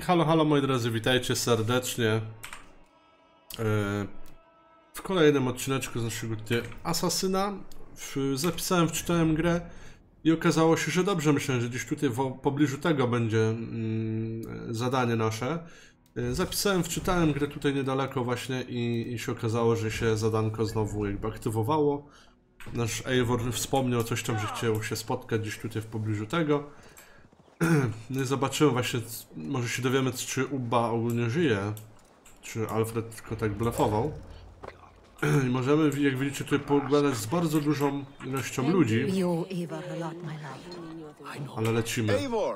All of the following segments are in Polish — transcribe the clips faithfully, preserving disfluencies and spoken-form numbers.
I halo, halo moi drodzy, witajcie serdecznie w kolejnym odcineczku z naszego tutaj Asasyna. Zapisałem, wczytałem grę i okazało się, że dobrze, myślę, że gdzieś tutaj w pobliżu tego będzie mm, zadanie nasze. Zapisałem, wczytałem grę tutaj niedaleko właśnie i, i się okazało, że się zadanko znowu jakby aktywowało. Nasz Eivor wspomniał coś tam, że chciał się spotkać gdzieś tutaj w pobliżu tego. No i zobaczymy właśnie, może się dowiemy, czy Ubba ogólnie żyje, czy Alfred tylko tak blefował. I możemy, jak widzicie, tutaj pogadać z bardzo dużą ilością ludzi. Ale lecimy.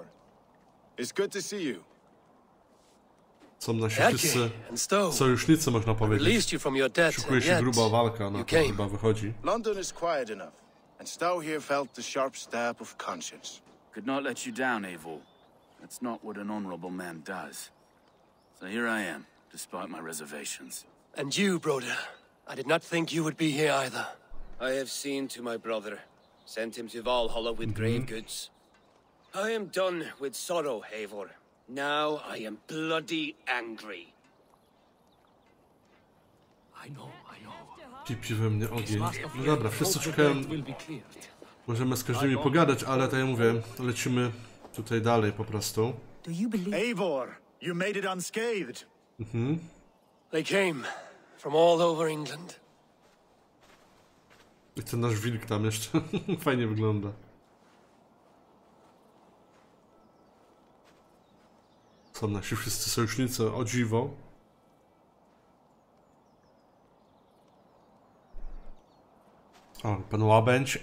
Są nasi wszyscy sojusznicy, można powiedzieć. Szykuje się gruba walka, na to chyba wychodzi. London is quiet enough, and Stow here felt the sharp stab of conscience. Could not let you down, Eivor. That's not what an honorable man does. So here I am, despite my reservations. And you, Broder. I did not think you would be here either. I have seen to my brother, sent him to Valhalla with mm-hmm. grave goods. I am done with sorrow, Eivor. Now I am bloody angry. I know, I know. Kipi we mnie ogień. No dobra, wszyscy czekają. Możemy z każdymi pogadać, ale tak jak mówię, lecimy tutaj dalej po prostu. Eivor, you made it unscathed. Mhm. They came from all over England. I ten nasz wilk tam jeszcze fajnie wygląda. Są nasi wszyscy sojusznicy, o dziwo. O, pan Łabędź.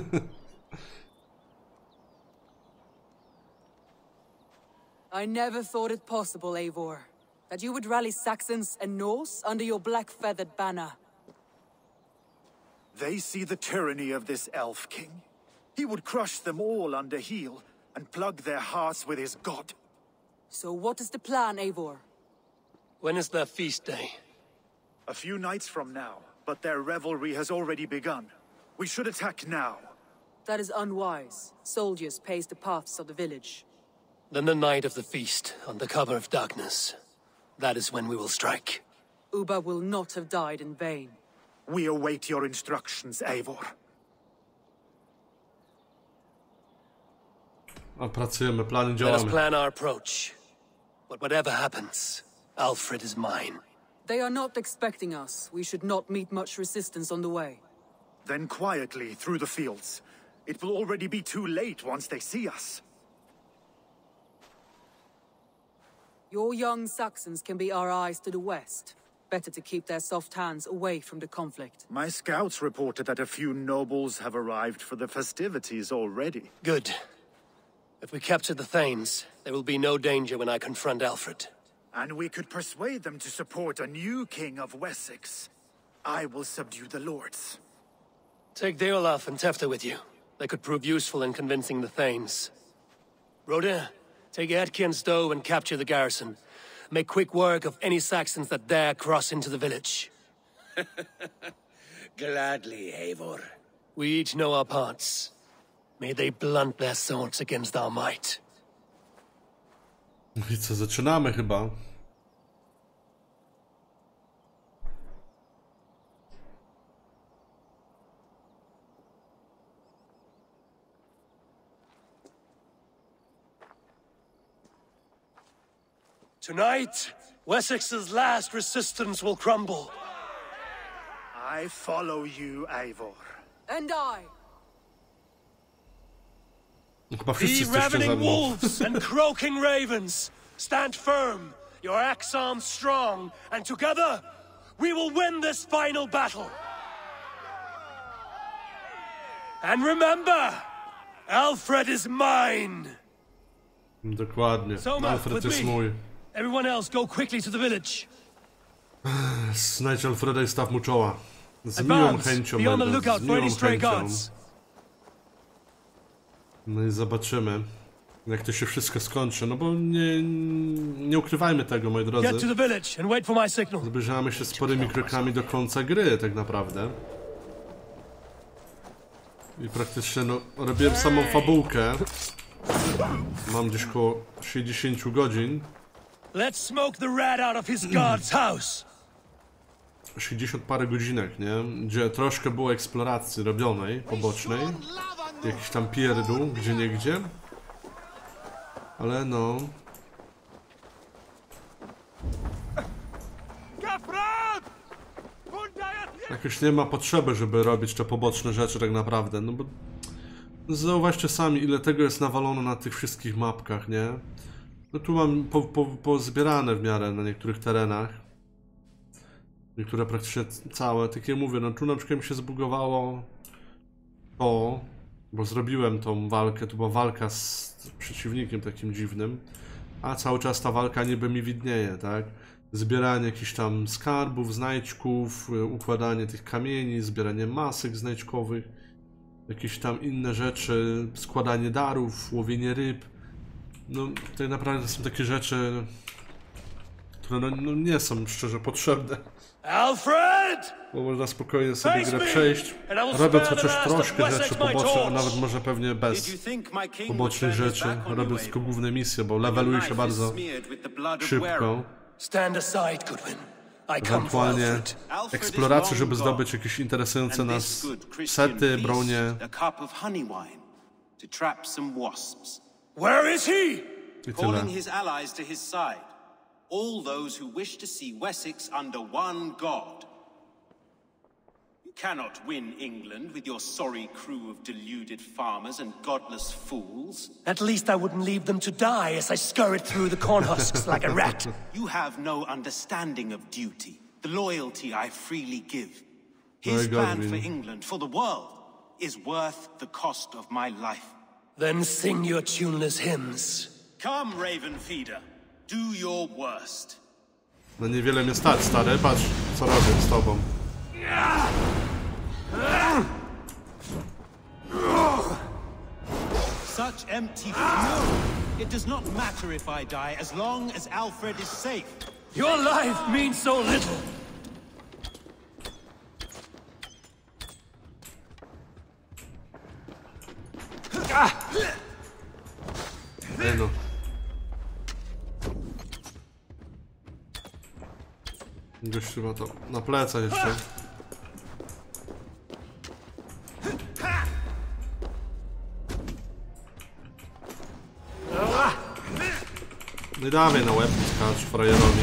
I never thought it possible, Eivor, that you would rally Saxons and Norse under your black-feathered banner. They see the tyranny of this elf king. He would crush them all under heel and plug their hearts with his god. So what is the plan, Eivor? When is their feast day? A few nights from now, but their revelry has already begun. We should attack now. That is unwise. Soldiers pace the paths of the village. Then the night of the feast, under cover of darkness. That is when we will strike. Ubba will not have died in vain. We await your instructions, Eivor. Opracujemy plany, Let działamy. us plan our approach. But whatever happens, Alfred is mine. They are not expecting us. We should not meet much resistance on the way. Then quietly through the fields. It will already be too late once they see us. Your young Saxons can be our eyes to the west. Better to keep their soft hands away from the conflict. My scouts reported that a few nobles have arrived for the festivities already. Good. If we capture the Thanes, there will be no danger when I confront Alfred. And we could persuade them to support a new king of Wessex. I will subdue the lords. Take Deolaf and Tefta with you. They could prove useful in convincing the Thanes. Rodin, take Eadki and Stow and capture the garrison. Make quick work of any Saxons that dare cross into the village. Gladly, Eivor. We each know our parts. May they blunt their swords against our might. I co, zaczynamy chyba. Tonight, Wessex's last resistance will crumble. I follow you, Eivor. And I. Chyba wszyscy Ye jesteście za ravening mną. wolves and croaking ravens, stand firm, your axe arms strong, and together we will win this final battle. And remember, Alfred is mine. Dokładnie. Soma, Alfred with jest me. mój. Everyone else go quickly to the village. Znajdź Alfreda i staw mu czoła. Z miłą Advance, chęcią, be on the będę, lookout z for any miłą stray chęcią. gods. No i zobaczymy, jak to się wszystko skończy. No bo nie, nie ukrywajmy tego, moi drodzy. Get to the village and wait for my signal. Zbliżamy się sporymi krokami do końca gry, tak naprawdę. I praktycznie, no, robiłem samą fabułkę. Mam gdzieś około sześćdziesiąt godzin. Let's smoke the rat out of his god's house. sześćdziesiąt parę godzinek, nie? Gdzie troszkę było eksploracji robionej, pobocznej. Jakiś tam pierdół, gdzie niegdzie. Ale no... Jakoś nie ma potrzeby, żeby robić te poboczne rzeczy tak naprawdę, no bo... Zauważcie sami, ile tego jest nawalono na tych wszystkich mapkach, nie? No tu mam po, po, pozbierane w miarę na niektórych terenach. Niektóre praktycznie całe, takie mówię, no tu na przykład mi się zbugowało to, bo zrobiłem tą walkę, to była walka z przeciwnikiem takim dziwnym, a cały czas ta walka niby mi widnieje, tak? Zbieranie jakichś tam skarbów, znajdźków, układanie tych kamieni, zbieranie masek znajdźkowych, jakieś tam inne rzeczy, składanie darów, łowienie ryb. No tak naprawdę to są takie rzeczy, które no, no nie są szczerze potrzebne. Alfred! Bo można spokojnie sobie grę przejść, robiąc chociaż troszkę rzeczy pobocznych, a nawet może pewnie bez pobocznych rzeczy, robiąc tylko główne misje, bo leveluje się bardzo szybko. Ewentualnie eksploracje, żeby zdobyć jakieś interesujące nas sety, bronie. Where is he? I tyle. All those who wish to see Wessex under one god. You cannot win England with your sorry crew of deluded farmers and godless fools. At least I wouldn't leave them to die as I scurried through the corn husks like a rat. You have no understanding of duty, the loyalty I freely give. His plan for England, for the world, is worth the cost of my life. Then sing your tuneless hymns. Come, Raven Feeder. Do your worst. No niewiele mnie stać, stary. Patrz, co robię z tobą. Such empty fury. It does not matter if I die as long as Alfred is safe. Your life means so little. Ej no. Gościu ma to na plecach jeszcze. No i dawaj na łeb, skacz frajerowi.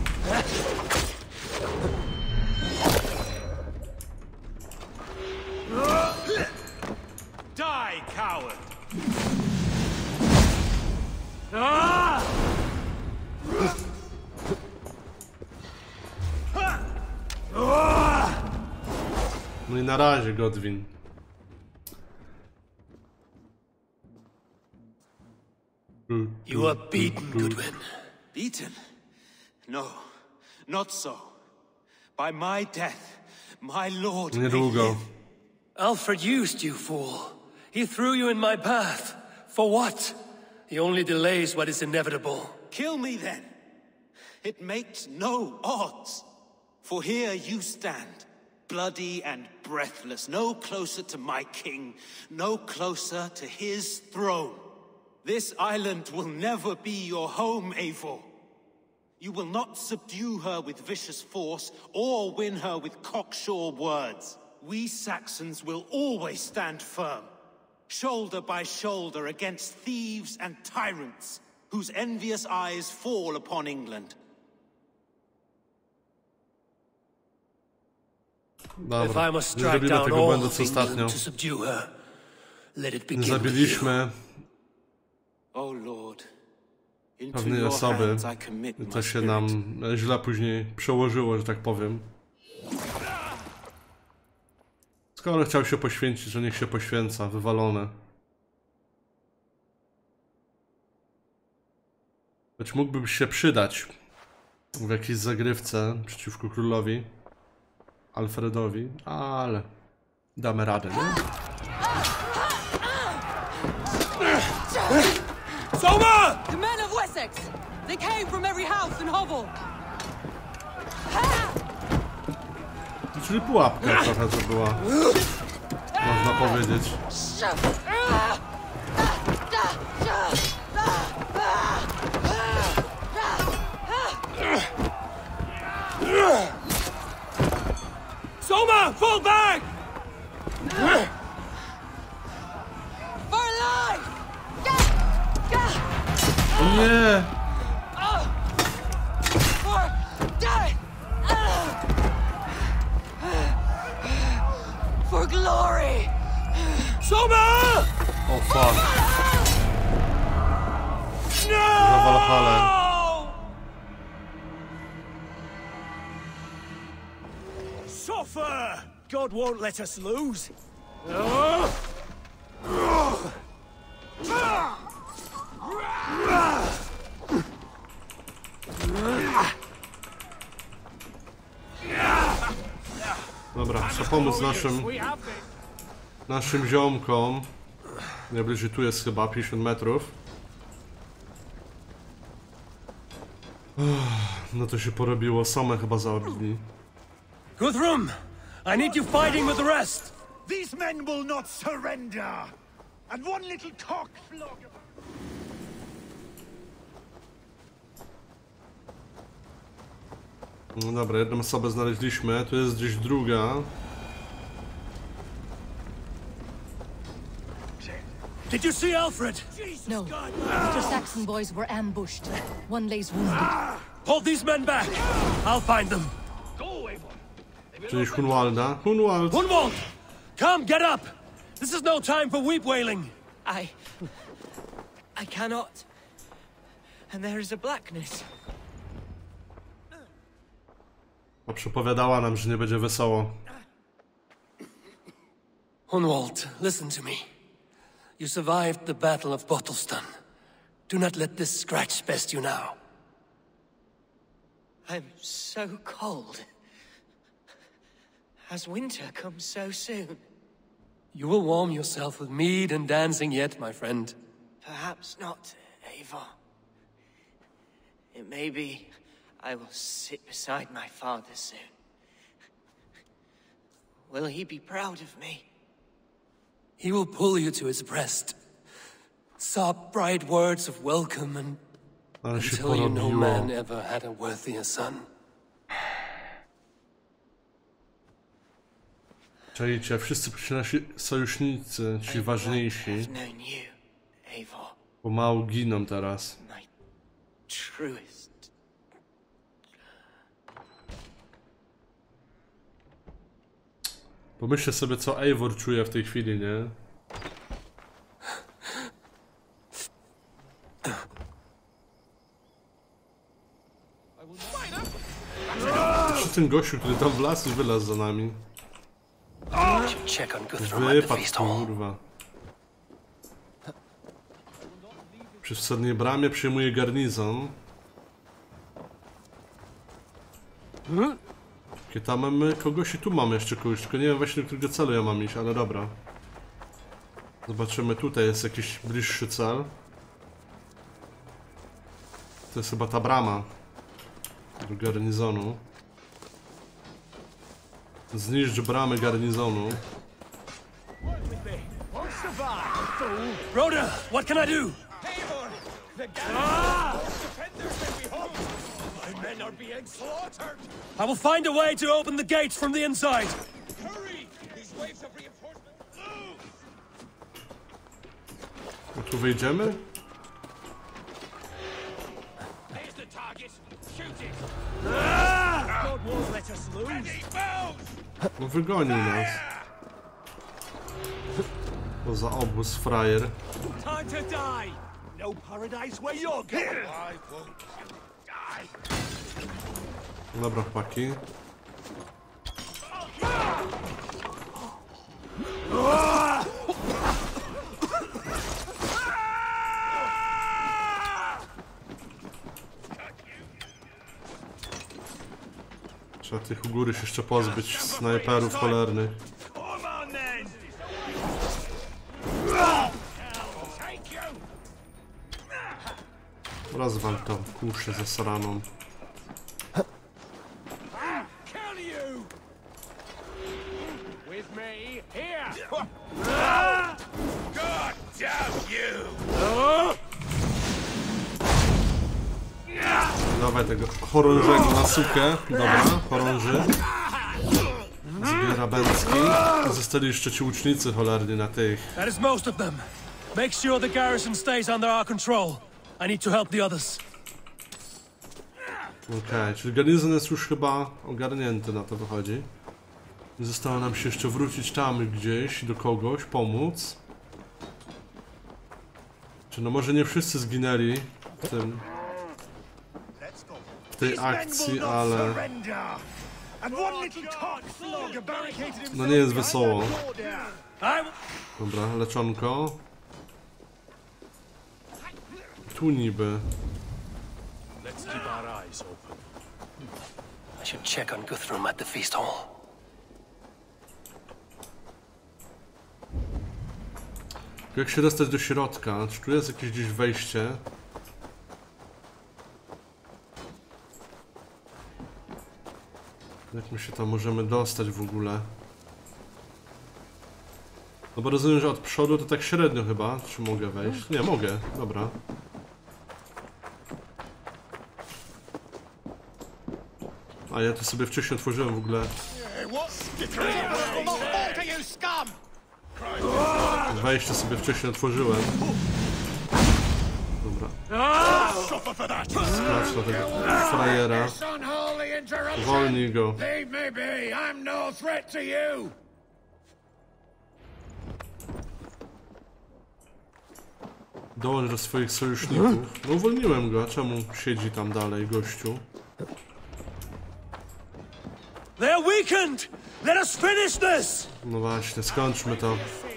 Die, coward! No i na razie, Godwin. You are beaten, Goodwin. Beaten? No, not so. By my death, my lord may live. Alfred used you, fool. He threw you in my path. For what? He only delays what is inevitable. Kill me then. It makes no odds. For here you stand, bloody and breathless, no closer to my king, no closer to his throne. This island will never be your home, Eivor. You will not subdue her with vicious force or win her with cocksure words. We Saxons will always stand firm, shoulder by shoulder against thieves and tyrants whose envious eyes fall upon England. Dobra, If I must nie strike zrobimy down tego all błędu of co ostatnio. England to subdue her, let it Nie begin with you. zabiliśmy O Lord, into pewnej your osoby. hands I commit I my to się spirit. nam źle później przełożyło, że tak powiem. Skoro chciał się poświęcić, że niech się poświęca, wywalone. Choć mógłby się przydać w jakiejś zagrywce przeciwko królowi Alfredowi, ale damy radę, nie? Soma! The men of Wessex! They came from every house and hovel! Czyli pułapka trochę to była, można powiedzieć. Soma, fall back! For life! Nie! For death! For glory! Soma! O fuck. No! Za Valhalla. Suffer! God won't let us lose. Dobra, trzeba pomóc naszym naszym ziomkom. Najbliżej tu jest chyba pięćdziesiąt metrów. No to się porobiło, same chyba zabili. Guthrum, I need you fighting with the rest. These men will not surrender! And one little cock flog... No dobra, jedną osobę znaleźliśmy, tu jest gdzieś druga. Did you see Alfred? No. The Saxon boys were ambushed. One lays wounded. Hold these men back. I'll find them. Czyli Hunwalda. Hunwald! Hunwald! Come, get up! This is no time for weep wailing. I... I cannot. And there is a blackness. A przepowiadała nam, że nie będzie wesoło. Hunwald, listen to me. You survived the Battle of Bottleston. Do not let this scratch best you now. I'm so cold. Has winter come so soon? You will warm yourself with mead and dancing yet, my friend. Perhaps not, Eivor. It may be I will sit beside my father soon. Will he be proud of me? He will pull you to his breast, sob bright words of welcome, and Ale się until you no porobiło. man ever had a worthier son. Czajcie, wszyscy ci nasi sojusznicy, ci ważniejsi, I've known you, Eivor, pomału giną teraz. my truest. Pomyślcie sobie, co Eivor czuje w tej chwili, nie? Czy ten gościu, który tam wlazł i wylazł za nami? Check on Guthrum at the Wypadł, feast hall. kurwa. Przy wschodniej bramie przyjmuje garnizon. Jakie tam mamy kogoś i tu mamy jeszcze kogoś, tylko nie wiem właśnie, do którego celu ja mam iść, ale dobra. Zobaczymy, tutaj jest jakiś bliższy cel. To jest chyba ta brama do garnizonu. Zniszcz bramy garnizonu. Rhoda, what can I do? I will find a way to open the gates from the inside. No tu wyjdziemy? No wygonił nas. Poza obóz frajer. Time to die. No paradise where you're going. Dobra, chłopaki. Trzeba tych u góry się jeszcze pozbyć, snajperów cholernych. Rozwal to kuszę zasraną. dawaj tego chorążego na sukę. Dobra, chorąży. Zbiera bęcki. Zostali jeszcze ci łucznicy cholerni na tych. That is most of them. Make sure the garrison stays under our control. I need to help the others. Okej, okay, czyli garnizon jest już chyba ogarnięty, na to wychodzi. Zostało nam się jeszcze wrócić tam gdzieś, do kogoś, pomóc. Czy no może nie wszyscy zginęli w tym... w tej akcji, ale... no nie jest wesoło. Dobra, leczonko. Tu niby. I should check on Guthrum at the feast hall. Jak się dostać do środka? Czy tu jest jakieś gdzieś wejście? Jak my się tam możemy dostać w ogóle? No bo rozumiem, że od przodu to tak średnio chyba. Czy mogę wejść? Nie, mogę. Dobra. A ja to sobie wcześniej otworzyłem w ogóle. Wejście sobie wcześniej otworzyłem. Dobra. Skacz na tego frajera. Wolnij go. Dołącz do swoich sojuszników. No uwolniłem go, a czemu siedzi tam dalej, gościu? They're weakened! Let us finish this! No właśnie, skończmy to.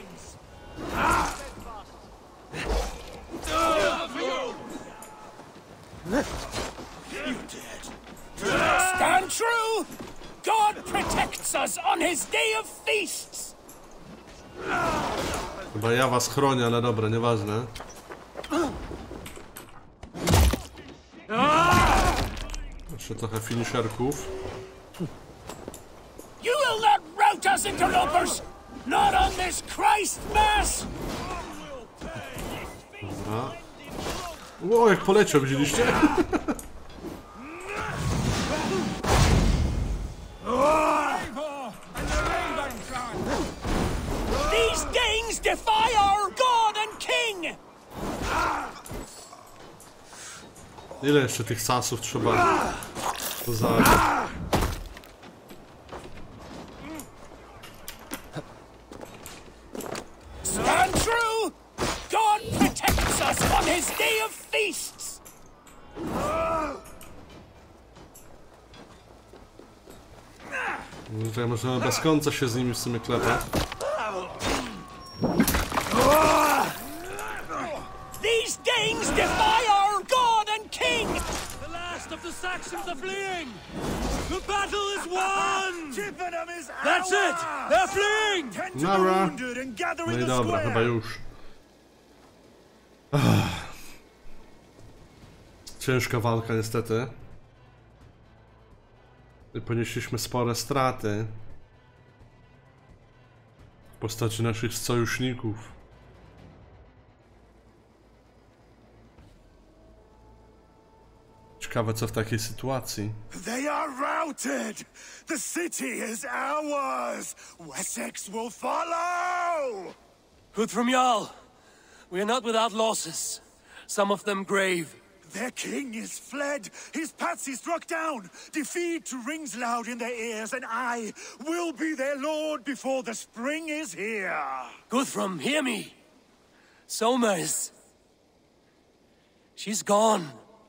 Stand true! God protects us on his day of feasts! Chyba ja was chronię, ale dobra, nieważne. Jeszcze trochę finisherków. You will not rout us, interlopers! Not on this Christ Mass! Dobra. Ło, jak poleciał, widzieliście? These Danes defy our God and King! Ile jeszcze tych sasów trzeba zabić? Stand true! God protects us on his day of feasts! Tutaj możemy bez końca się z nimi w sumie klepać. These Danes defy our God and King! The last of the Saxons are fleeing! The battle is won! That's it! They're fleeing! Nara. No i dobra, chyba już. Ach. Ciężka walka niestety. I ponieśliśmy spore straty w postaci naszych sojuszników. Ciekawe co w takiej sytuacji. They are routed! The city is ours! Wessex will follow! Guthrum Jarl, we are not without losses. Some of them grave. Their king is fled, his patsy struck down, defeat rings loud in their ears, and I will be their lord before the spring is here. Guthrum, hear me. Soma is... she's gone.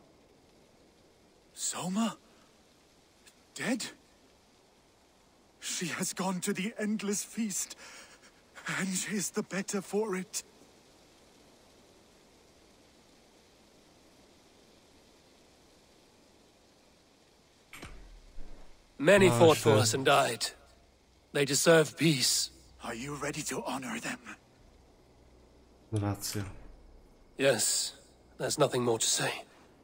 Soma? Dead? She has gone to the endless feast, and is the better for it. Many Oh, fought for shit. us and died. They deserve peace. Are you ready to honor them? Racja. Yes, there's nothing more to say.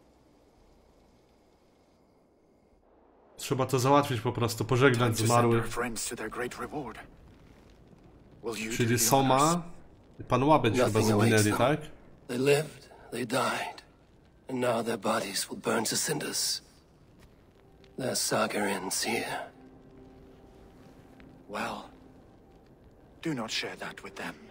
Trzeba to załatwić po prostu, pożegnać zmarłych. Czyli Soma i pan Łabędź chyba Nothing awaits zginęli, them. tak? They lived, they died, and now their bodies will burn to cinders. Their saga ends here. Well, do not share that with them.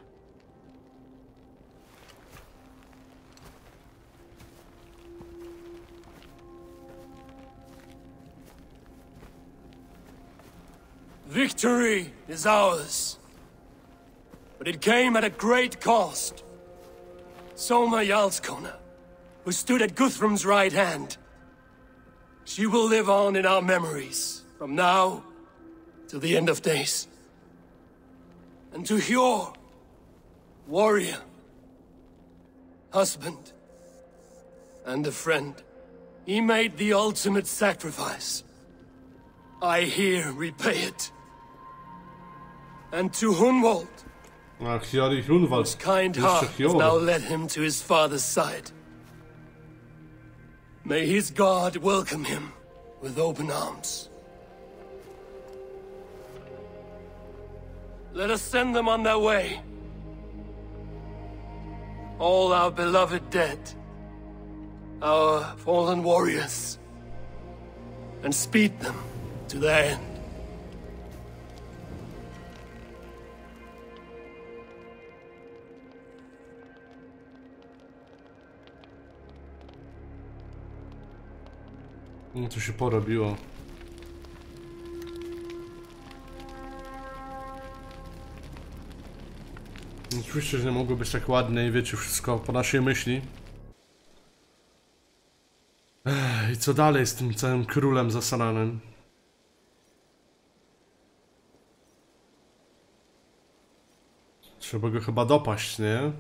Victory is ours. But it came at a great cost. Soma Jarlskona, who stood at Guthrum's right hand. She will live on in our memories, from now till the end of days. And to Hjor, warrior, husband, and a friend, he made the ultimate sacrifice. I here repay it. And to Hunwald, Ach, Hjori Hunwald. whose kind Jeszcze heart has Hjor. now led him to his father's side. May his God welcome him with open arms. Let us send them on their way. All our beloved dead, our fallen warriors, and speed them to their end. No to się porobiło. Oczywiście, że nie mogło być tak ładnie i wiecie, wszystko po naszej myśli. Ech, i co dalej z tym całym królem zasranym? Trzeba go chyba dopaść, nie?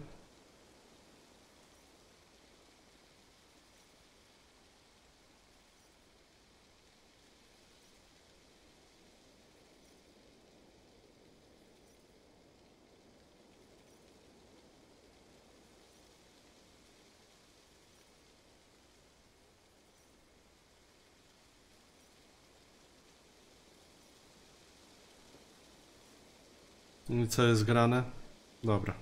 I co jest grane? Dobra.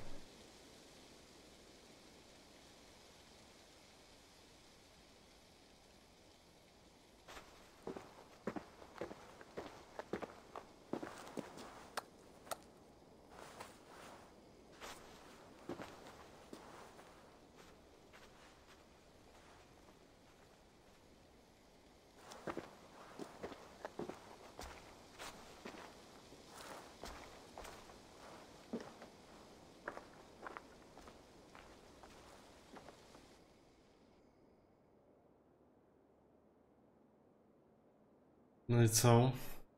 No i co?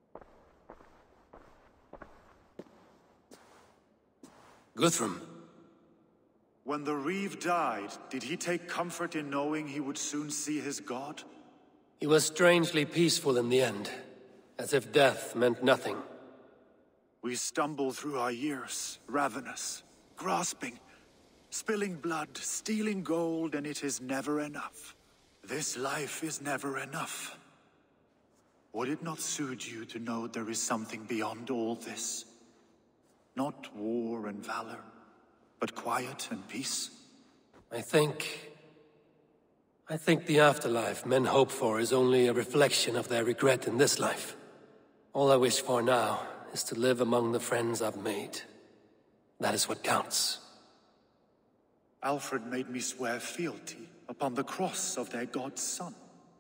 Guthrum. When the Reeve died, did he take comfort in knowing he would soon see his god? He was strangely peaceful in the end, as if death meant nothing. We stumble through our years, ravenous, grasping, spilling blood, stealing gold, and it is never enough. This life is never enough. Would it not soothe you to know there is something beyond all this? Not war and valor, but quiet and peace? I think... I think the afterlife men hope for is only a reflection of their regret in this life. All I wish for now is to live among the friends I've made. That is what counts. Alfred made me swear fealty upon the cross of their god's son.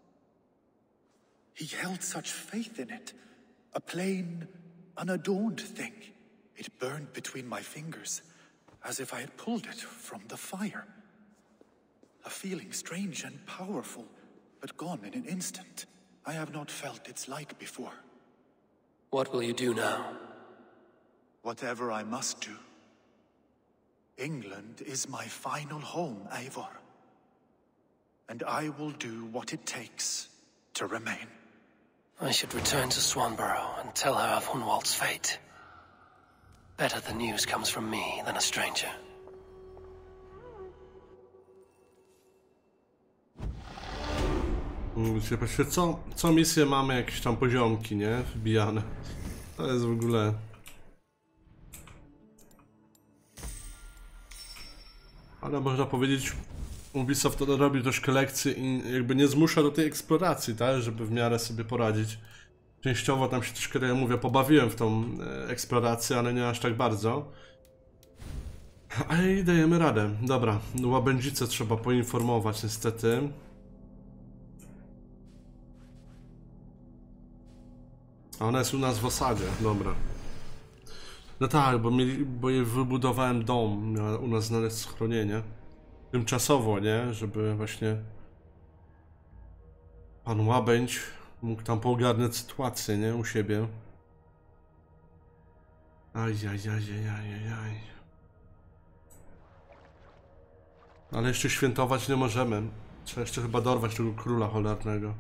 He held such faith in it, a plain, unadorned thing. It burned between my fingers, as if I had pulled it from the fire. A feeling strange and powerful, but gone in an instant. I have not felt its like before. What will you do now? Whatever I must do. England is my final home, Eivor. And I will do what it takes to remain. I should return to Swanborough and tell her of Hunwald's fate. Better the news comes from me than a stranger. Mówicie, patrzcie, co, co misję mamy jakieś tam poziomki, nie? Wbijane. To jest w ogóle... Ale można powiedzieć, Ubisoft to robi też kolekcje i jakby nie zmusza do tej eksploracji, tak? Żeby w miarę sobie poradzić. Częściowo tam się troszkę, jak mówię, pobawiłem w tą e, eksplorację, ale nie aż tak bardzo. Ale i dajemy radę. Dobra, łabędzice trzeba poinformować niestety. A ona jest u nas w osadzie, dobra. No tak, bo, mieli, bo jej wybudowałem dom, miała u nas znaleźć schronienie. Tymczasowo, nie? Żeby właśnie pan łabędź mógł tam poogarniać sytuację, nie? U siebie. Ajajajajajajaj. Ale jeszcze świętować nie możemy. Trzeba jeszcze chyba dorwać tego króla cholernego.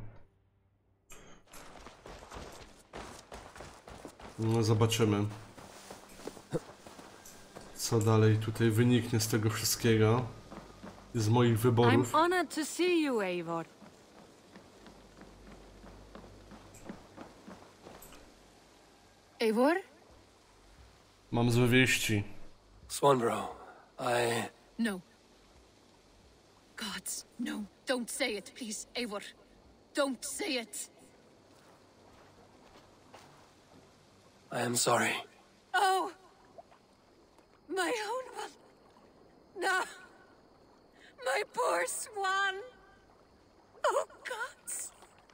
No zobaczymy, co dalej tutaj wyniknie z tego wszystkiego. Z moich wyborów. I'm honored to see you, Eivor. Eivor? Mam złe wieści. Swanborough, I... No. Gods, no. Don't say it, please, Eivor. Don't say it. I am sorry. Oh! My own one. No! My poor swan! Oh, gods!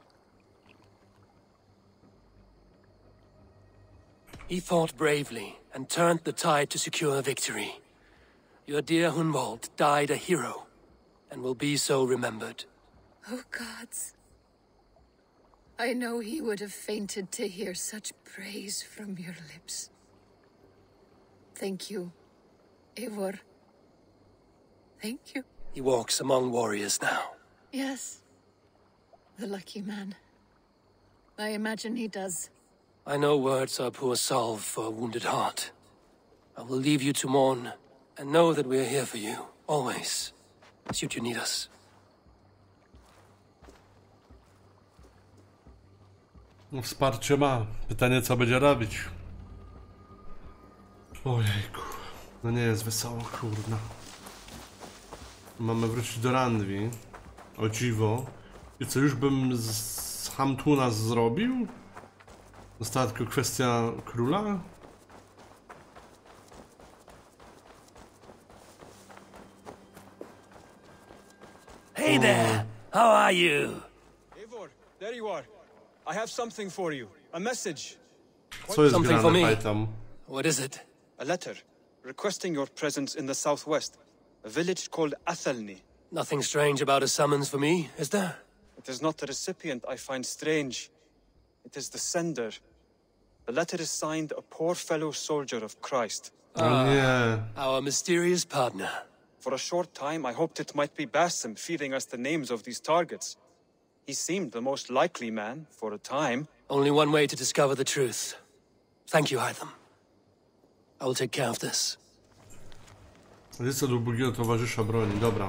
He fought bravely and turned the tide to secure victory. Your dear Hunwald died a hero and will be so remembered. Oh, gods. I know he would have fainted to hear such praise from your lips. Thank you, Eivor. Thank you. He walks among warriors now. Yes. The lucky man. I imagine he does. I know words are poor salve for a wounded heart. I will leave you to mourn, and know that we are here for you, always, should you need us. No, wsparcie ma. Pytanie, co będzie robić. Ojejku. No nie jest wesoło, kurna. Mamy wrócić do Randvi. O dziwo. I co, już bym z Hamtuna zrobił? Została tylko kwestia króla? Hey there! How are you? Eivor, there you are. I have something for you. A message. Co jest Something for grane, me. pytam? What is it? A letter requesting your presence in the southwest, a village called Athelney. Nothing strange about a summons for me, is there? It is not the recipient I find strange. It is the sender. The letter is signed a poor fellow soldier of Christ. O nie. Our mysterious partner. For a short time, I hoped it might be Basim feeding us the names of these targets. He seemed the most likely man, for a time. Only one way to discover the truth. Thank you, Hytham. I will take care of this. Lista do ubogiego towarzysza broni, dobra.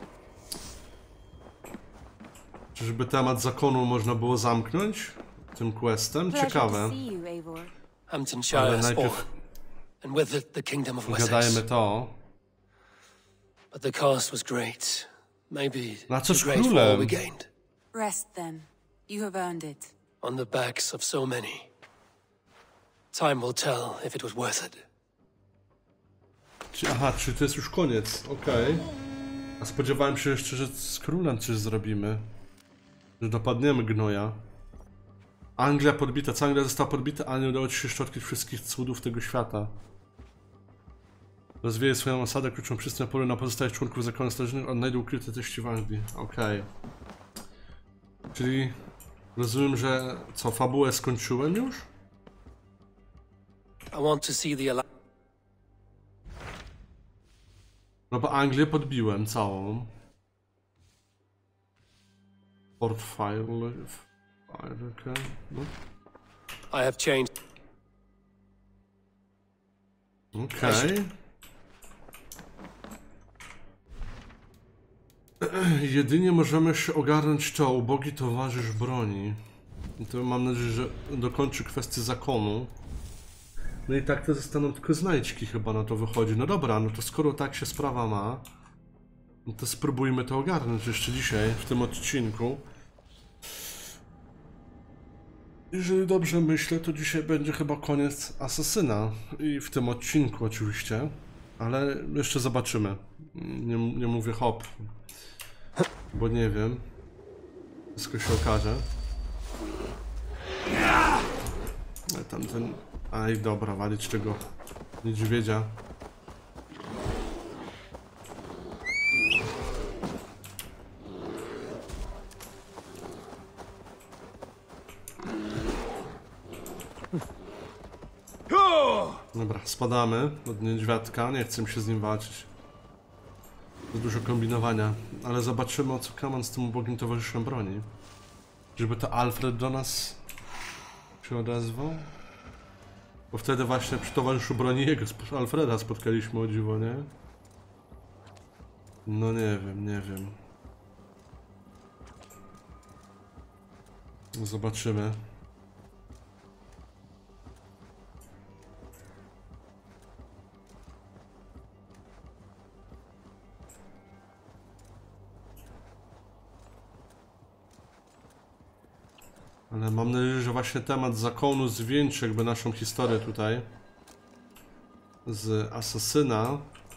Czyżby temat zakonu można było zamknąć tym questem? Ciekawe. Hamptonshire Ale has najpierw fallen, and with it the kingdom of Wessex. gadajmy to. But the cost was great. Maybe Na co too z great for all królem? we gained. Rest then. You have earned it. On the backs of so many. Time will tell if it was worth it. Czy, aha, czy to jest już koniec? Okej. Okay. A spodziewałem się jeszcze, że z królem coś zrobimy. Że dopadniemy gnoja. Anglia podbita, cała Anglia została podbita, ale nie udało ci się jeszcze odkryć wszystkich cudów tego świata. Rozwieje swoją osadę, kluczą przystań polu na pozostałych członków zakonu strażnych, odnajdą ukryte teści w Anglii. Okej. Okay. Czyli rozumiem, że co, fabułę skończyłem już? I want to see the No bo Anglię podbiłem całą. Port Fire... Okay. No. I have changed. Okej. Okay. Jedynie możemy się ogarnąć to, ubogi towarzysz broni. I to mam nadzieję, że dokończy kwestię zakonu. No i tak to zostaną tylko znajdźki chyba na to wychodzi. No dobra, no to skoro tak się sprawa ma, No to spróbujmy to ogarnąć jeszcze dzisiaj, w tym odcinku. Jeżeli dobrze myślę, to dzisiaj będzie chyba koniec Asasyna. I w tym odcinku oczywiście. Ale jeszcze zobaczymy. Nie, nie mówię hop. Bo nie wiem. Wszystko się okaże. Ale tamten... Aj, dobra, walić tego niedźwiedzia. Dobra, spadamy od niedźwiadka, nie chcę się z nim walczyć. Za dużo kombinowania, ale zobaczymy, o co Kaman z tym ubogim towarzyszem broni. Żeby to Alfred do nas się odezwał? Bo wtedy właśnie przy towarzyszu broni jego Alfreda spotkaliśmy, o dziwo, nie? No nie wiem, nie wiem. Zobaczymy. Ale mam nadzieję, że właśnie temat zakonu zwieńczy jakby naszą historię tutaj z Asasyna.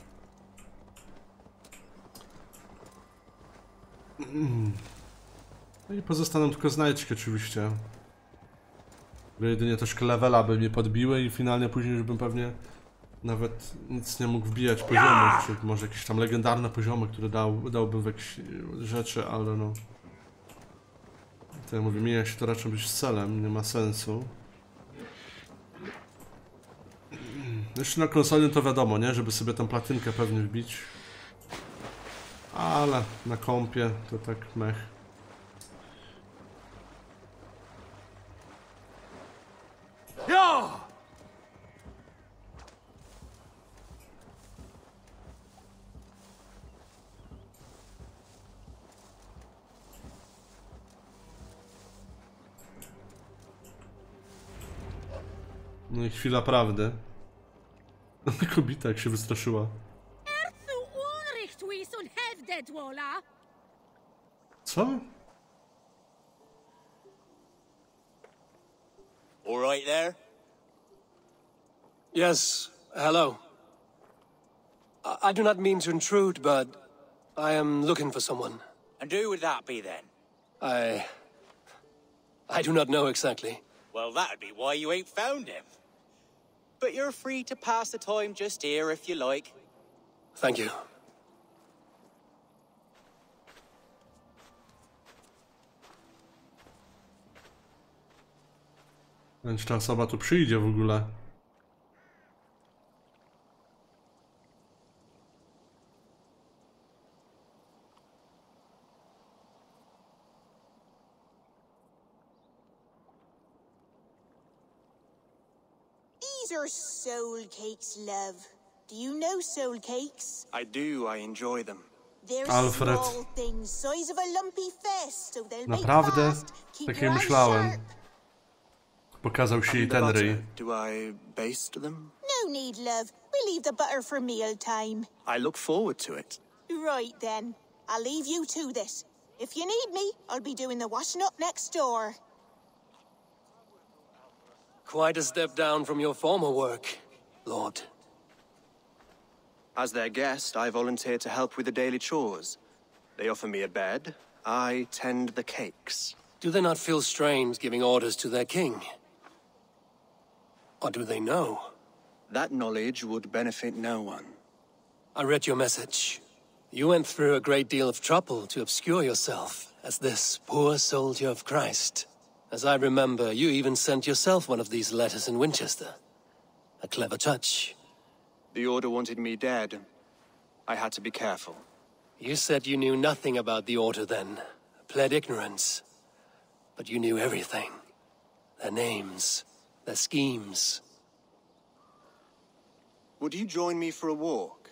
No i pozostaną tylko znajdźki oczywiście. Bo jedynie troszkę levela by mnie podbiły i finalnie później już bym pewnie nawet nic nie mógł wbijać poziomów, czy może jakieś tam legendarne poziomy, które dał, dałbym w jakieś rzeczy, ale no... To ja mówię, mija się to raczej być z celem, nie ma sensu. Jeszcze na konsoli to wiadomo, nie? Żeby sobie tą platynkę pewnie wbić. Ale na kompie to tak mech. Ja! No i chwila prawdy. Kobieta jak się wystraszyła. Co? All right there? Yes, hello. I, I do not mean to intrude, but I am looking for someone. And who would that be then? I... I do not know exactly. Well, that'd be why you ain't found him. But you're free to pass the time just here if you like. Thank you. Więc ta osoba tu przyjdzie w ogóle. These are soul cakes, love. Do you know soul cakes? I do, I enjoy them. They're Alfred. small things, size of a lumpy fist, so they'll make Naprawdę? fast. Keep Tak your jak eyes myślałem. sharp. Pokazał się i And the ten butter, ryj. do I baste them? No need, love. We'll leave the butter for meal time. I look forward to it. Right then. I'll leave you to this. If you need me, I'll be doing the washing up next door. Quite a step down from your former work, Lord. As their guest, I volunteer to help with the daily chores. They offer me a bed. I tend the cakes. Do they not feel strange giving orders to their king? Or do they know? That knowledge would benefit no one. I read your message. You went through a great deal of trouble to obscure yourself as this poor soldier of Christ. As I remember, you even sent yourself one of these letters in Winchester. A clever touch. The Order wanted me dead. I had to be careful. You said you knew nothing about the Order then, pled ignorance. But you knew everything. Their names, their schemes. Would you join me for a walk?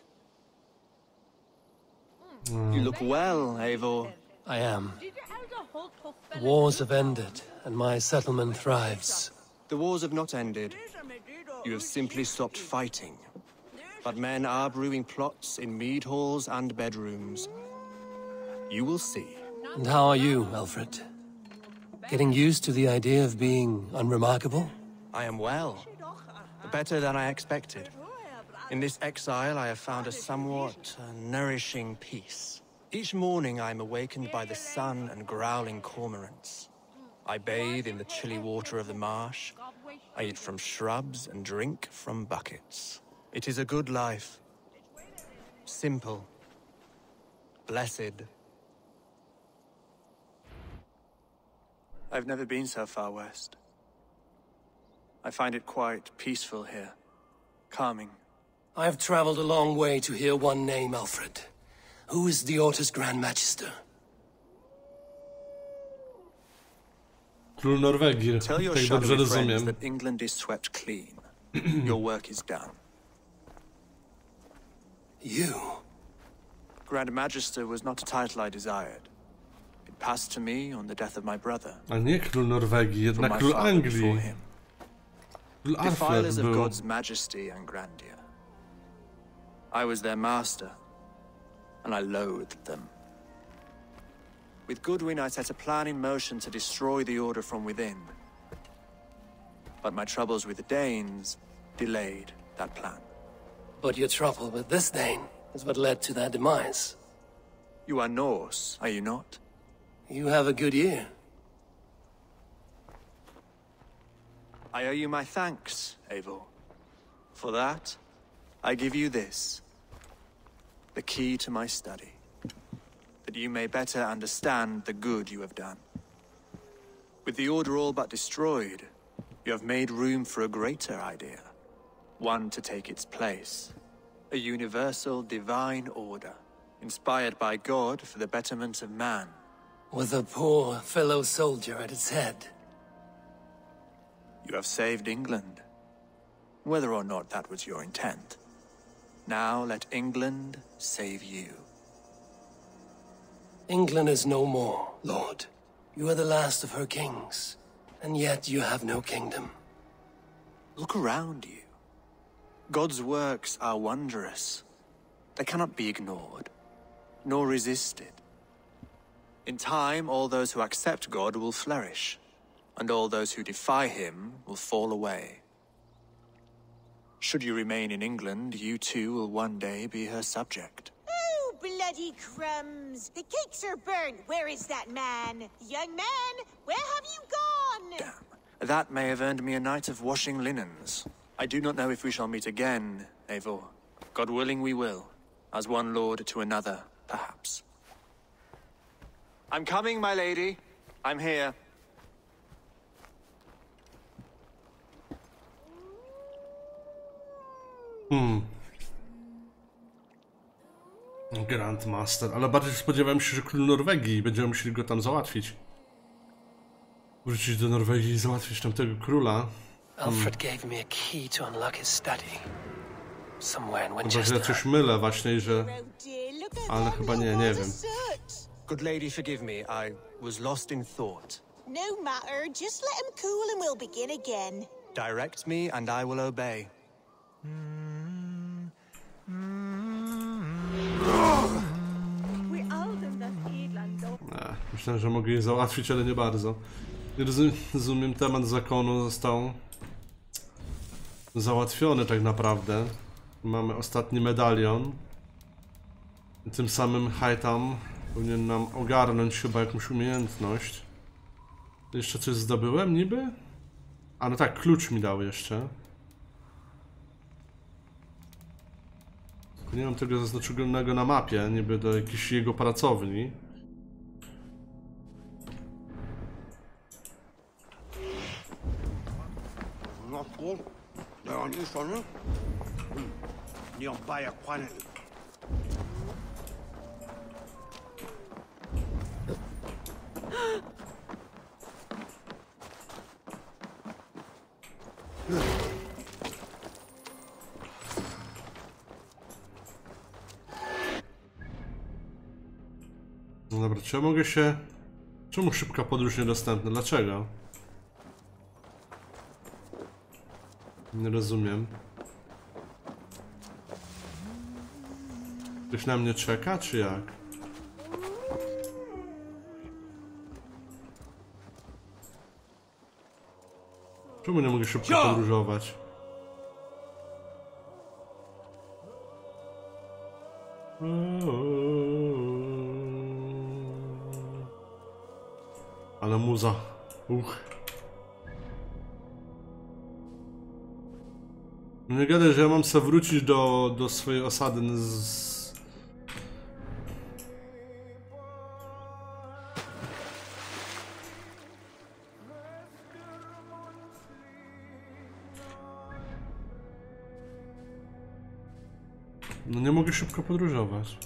You look well, Eivor. I am. The wars have ended, and my settlement thrives. The wars have not ended. You have simply stopped fighting. but men are brewing plots in mead halls and bedrooms. You will see. And how are you, Alfred? Getting used to the idea of being unremarkable? I am well. Better than I expected. In this exile, I have found a somewhat uh, nourishing peace. Each morning, I am awakened by the sun and growling cormorants. I bathe in the chilly water of the marsh. I eat from shrubs and drink from buckets. It is a good life. Simple. Blessed. I've never been so far west. I find it quite peaceful here. Calming. I have traveled a long way to hear one name, Alfred. Who is the Orta's Grand Magister? Król Norwegii, Tell your tak dobrze shadowy friends rozumiem. that England is swept clean. Your work is done. You? Grand Magister was not a title I desired. It passed to me on the death of my brother. A nie król Norwegii, jednak my król father before Anglii. him. Król Alfred Defilers of był. God's majesty and grandeur. I was their master, and I loathed them. With Goodwin, I set a plan in motion to destroy the Order from within. But my troubles with the Danes delayed that plan. But your trouble with this Dane is what led to their demise. You are Norse, are you not? You have a good ear. I owe you my thanks, Eivor. For that, I give you this. The key to my study. That you may better understand the good you have done. With the Order all but destroyed, you have made room for a greater idea. One to take its place. A universal divine order, inspired by God for the betterment of man. With a poor fellow soldier at its head. You have saved England, whether or not that was your intent. Now let England save you. England is no more, Lord. You are the last of her kings, and yet you have no kingdom. Look around you. God's works are wondrous. They cannot be ignored, nor resisted. In time, all those who accept God will flourish, and all those who defy him will fall away. Should you remain in England, you too will one day be her subject. Oh, bloody crumbs! The cakes are burned. Where is that man? Young man, where have you gone? Damn. That may have earned me a night of washing linens. I do not know if we shall meet again, Eivor. God willing we will. As one lord to another, perhaps. I'm coming, my lady. I'm here. Hmm. Grandmaster, ale bardziej spodziewałem się, że król Norwegii i będziemy musieli go tam załatwić. Wrócić do Norwegii i załatwić tamtego króla. Alfred gave me a key to unlock his study. Somewhere in Chyba, że Winchester. ja coś mylę właśnie, że... Ale chyba nie, nie wiem. Good lady, forgive me. I was lost in thought. No matter, just let him cool and we'll begin again. Direct me and I will obey. Ech, myślałem, że mogę je załatwić, ale nie bardzo. Nie rozumiem, temat zakonu został załatwiony tak naprawdę. Mamy ostatni medalion. I tym samym Hajtam powinien nam ogarnąć chyba jakąś umiejętność. Jeszcze coś zdobyłem niby? A no tak, klucz mi dał jeszcze. Tylko nie mam tego zaznaczonego na mapie, niby do jakiejś jego pracowni. No dobra, czy ja mogę się... Czemu szybka podróż niedostępna? Dlaczego? Nie rozumiem. Ktoś na mnie czeka, czy jak? Czemu nie mogę szybko podróżować? Ale muza. Uch. Nie gadaj, że ja mam sobie wrócić do, do swojej osady z... No nie mogę szybko podróżować.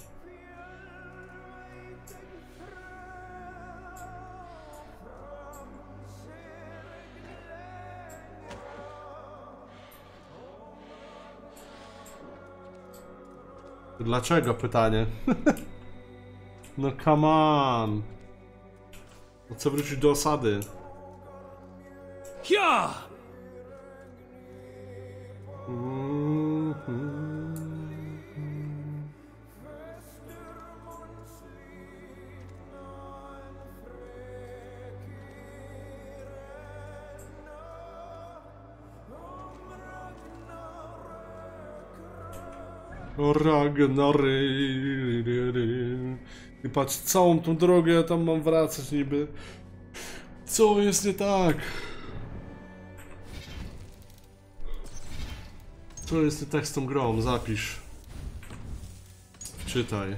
Dlaczego? Pytanie. No come on. Chcę wrócić do osady. Ja! Ragnary. I patrz, całą tą drogę ja tam mam wracać niby. Co jest nie tak? Co jest nie tak z tą grą? Zapisz. Wczytaj.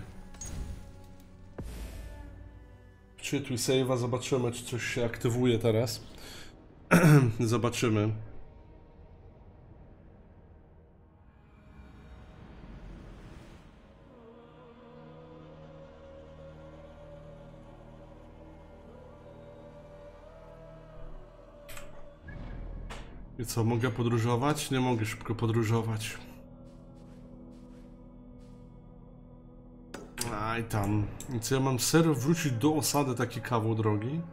Wczytuj save'a, zobaczymy, czy coś się aktywuje teraz. Zobaczymy. I co, mogę podróżować? Nie mogę szybko podróżować. Aj tam. I co, ja mam serio wrócić do osady taki kawał drogi?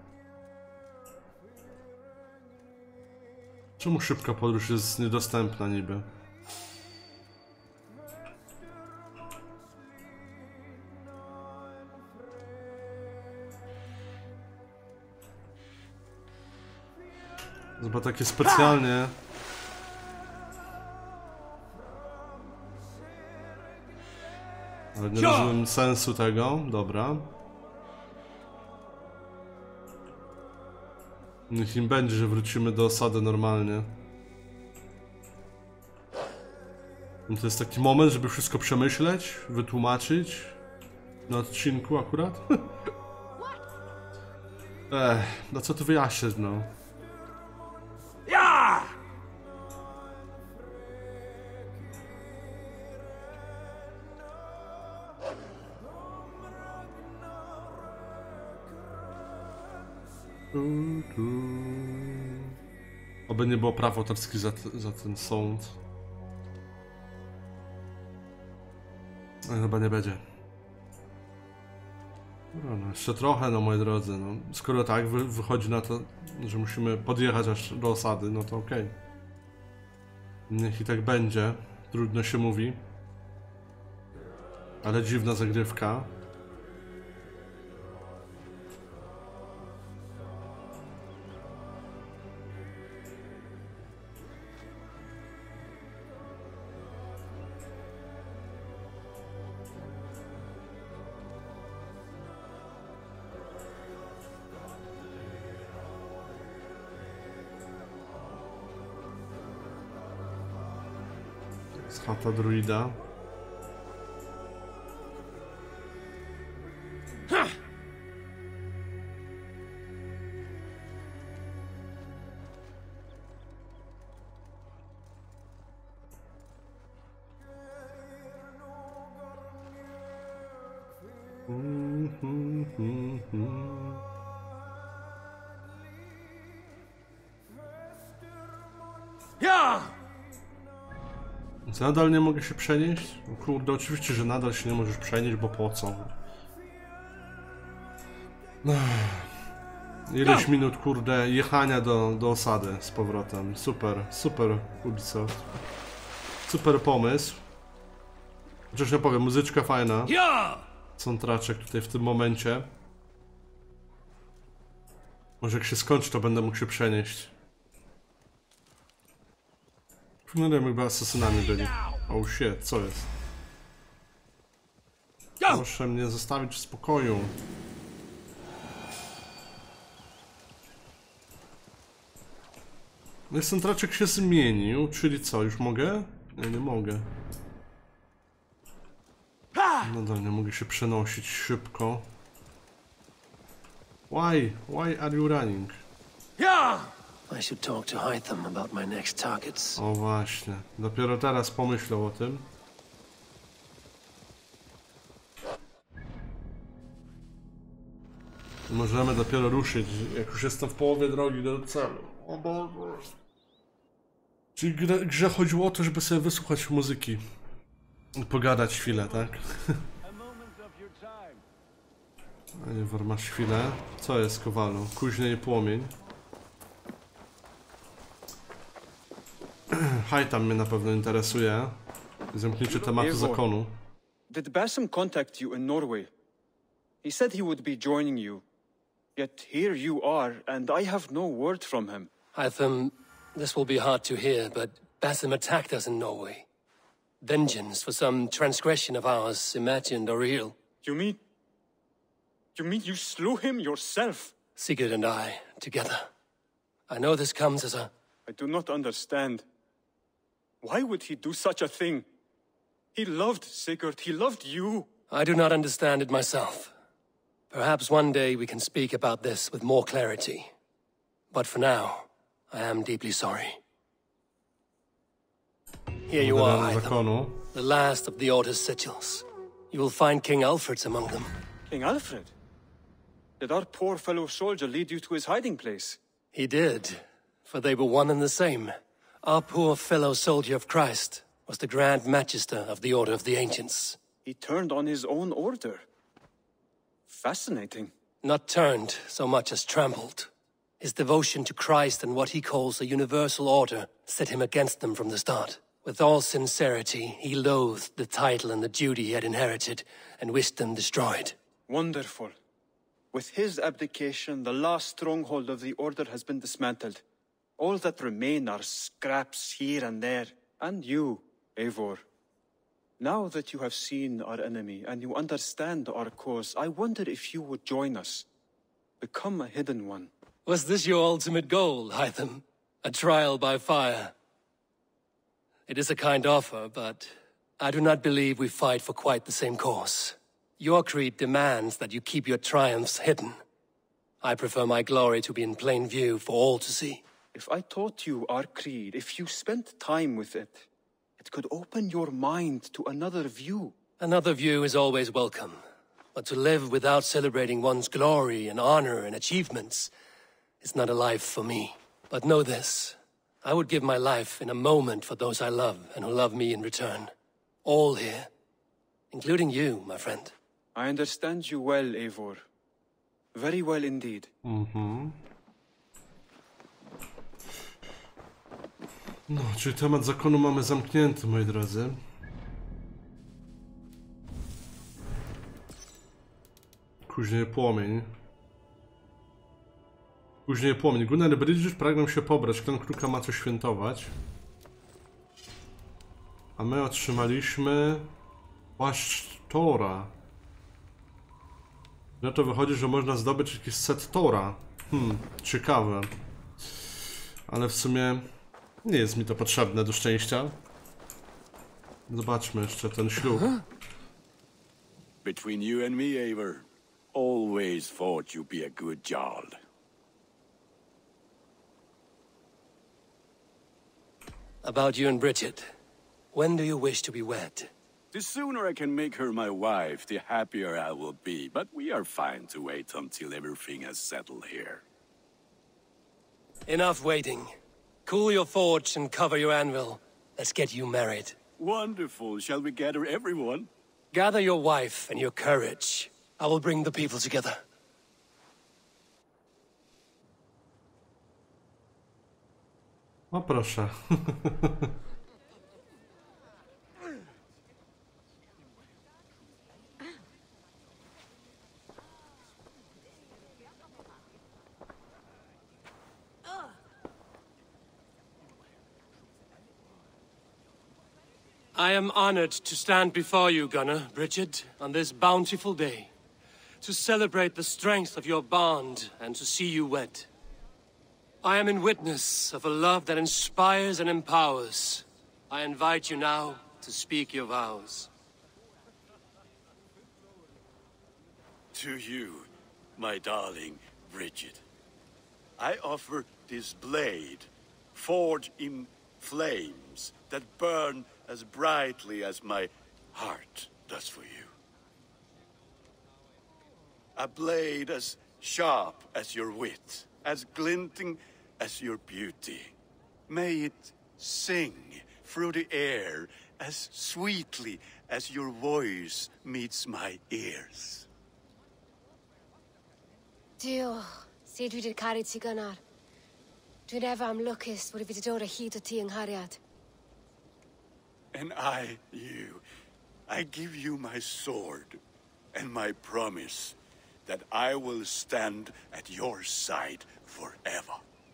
Czemu szybka podróż jest niedostępna niby? Chyba takie specjalnie. Ale nie rozumiem sensu tego. Dobra. Niech im będzie, że wrócimy do osady normalnie. No to jest taki moment, żeby wszystko przemyśleć, wytłumaczyć. Na odcinku akurat. Ech, no co tu wyjaśnić, no. Ja! Tu, tu. Oby nie było praw autorskich za, za ten sąd. No, chyba nie będzie. No, no, jeszcze trochę, no moi drodzy. No, skoro tak wy, wychodzi na to, że musimy podjechać aż do osady, no to okej. Okay. Niech i tak będzie. Trudno się mówi. Ale dziwna zagrywka. Chata druida. Ja! Co, nadal nie mogę się przenieść? Kurde, oczywiście, że nadal się nie możesz przenieść, bo po co? Ileś minut, kurde, jechania do, do osady z powrotem. Super, super Ubisoft. Super pomysł. Chociaż nie powiem, muzyczka fajna. Soundtraczek tutaj w tym momencie. Może jak się skończy, to będę mógł się przenieść. No wiem, jakby asasynami byli. Oh shit, co jest? Proszę mnie zostawić w spokoju. No i soundtraczek się zmienił, czyli co, już mogę? Nie, nie mogę. Nadal nie mogę się przenosić szybko. Why? Why are you running? I should talk to Hytham about my next targets. O właśnie, dopiero teraz pomyślał o tym. Możemy dopiero ruszyć, jak już jestem w połowie drogi do celu. O Boże. Czyli grze, grze chodziło o to, żeby sobie wysłuchać muzyki. I pogadać chwilę, tak? Eivor, masz chwilę. Co jest, Kowalu? Kuźnia i płomień. Hytham mnie na pewno interesuje. Zamknięcie tematu zakonu. Did Basim contact you in Norway? He said he would be joining you. Yet here you are, and I have no word from him. Hytham, this will be hard to hear, but Basim attacked us in Norway. Vengeance for some transgression of ours, imagined or real. You mean... You mean you slew him yourself? Sigurd and I, together. I know this comes as a... I do not understand. Why would he do such a thing? He loved Sigurd, he loved you. I do not understand it myself. Perhaps one day we can speak about this with more clarity. But for now, I am deeply sorry. Here you are, Hytham, the last of the Order's sigils. You will find King Alfred's among them. King Alfred? Did our poor fellow soldier lead you to his hiding place? He did, for they were one and the same. Our poor fellow soldier of Christ was the Grand Magister of the Order of the Ancients. He turned on his own order. Fascinating. Not turned so much as trampled. His devotion to Christ and what he calls a universal order set him against them from the start. With all sincerity, he loathed the title and the duty he had inherited and wished them destroyed. Wonderful. With his abdication, the last stronghold of the Order has been dismantled. All that remain are scraps here and there. And you, Eivor. Now that you have seen our enemy and you understand our cause, I wonder if you would join us. Become a hidden one. Was this your ultimate goal, Hytham? A trial by fire? It is a kind offer, but I do not believe we fight for quite the same cause. Your creed demands that you keep your triumphs hidden. I prefer my glory to be in plain view for all to see. If I taught you our creed, if you spent time with it, it could open your mind to another view. Another view is always welcome. But to live without celebrating one's glory and honor and achievements is not a life for me. But know this. I would give my life in a moment for those I love and who love me in return. All here. Including you, my friend. I understand you well, Eivor. Very well indeed. Mhm. No, czyli temat zakonu mamy zamknięty, moi drodzy. Później płomień. Później płomień. Gunnar Bridges pragnął się pobrać. Ten kruka ma co świętować. A my otrzymaliśmy płaszcz Tora. No to wychodzi, że można zdobyć jakiś set Tora. Hmm, ciekawe. Ale w sumie nie jest mi to potrzebne do szczęścia. Zobaczmy jeszcze ten ślub. Between you and me, Eivor, always thought you'd be a good jarl. About you and Bridget. When do you wish to be wed? The sooner I can make her my wife, the happier I will be. But we are fine to wait until everything has settled here. Enough waiting. Cool your forge and cover your anvil. Let's get you married. Wonderful. Shall we gather everyone? Gather your wife and your courage. I will bring the people together. O proszę. I am honored to stand before you, Gunnar, Bridget, on this bountiful day, to celebrate the strength of your bond and to see you wed. I am in witness of a love that inspires and empowers. I invite you now to speak your vows. To you, my darling Bridget, I offer this blade, forged in flames that burn as brightly as my heart does for you. A blade as sharp as your wit, as glinting as your beauty. May it sing through the air as sweetly as your voice meets my ears. Dio, syd dwi 'di caru ti Gunnar. Dwi'n efo am lwcus bod fi 'di dod o hyd o ti yng nghariad. And I, you, I give you my sword and my promise that I will stand at your side forever.